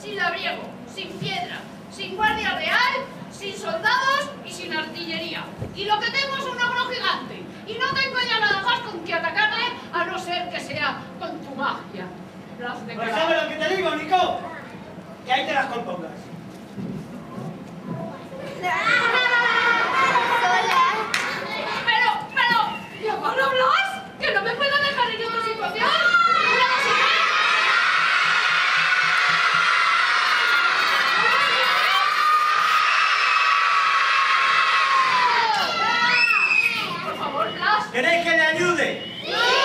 sin labriego, sin piedra, sin guardia real, sin soldados y sin artillería. Y lo que tengo es un ogro gigante. Y no tengo ya nada más con que atacarle, a no ser que sea con tu magia. Pues sabes lo que te digo, Nico, que ahí te las compongas. Pero, ¿ya van a hablar? ¿Que no me puedo dejar en esta situación? Por favor, Blas. ¿Queréis que le ayude?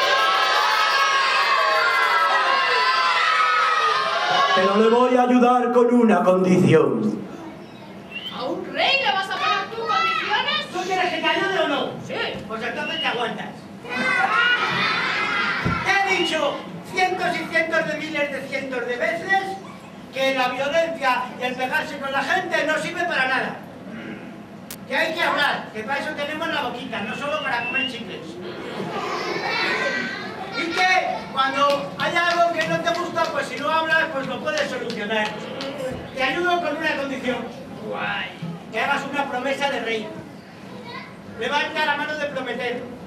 Pero le voy a ayudar con una condición. ¿A un rey le vas a poner tú condiciones? ¿Tú quieres que te ayude o no? Sí. Pues entonces te aguantas. He dicho cientos y cientos de miles de cientos de veces que la violencia y el pegarse con la gente no sirve para nada. Que hay que hablar, que para eso tenemos la boquita, no solo para comer chicles. Y que cuando haya algo que no te gusta, pues si no hablas, pues lo puedes solucionar. Te ayudo con una condición. Que hagas una promesa de rey. Levanta la mano de prometer.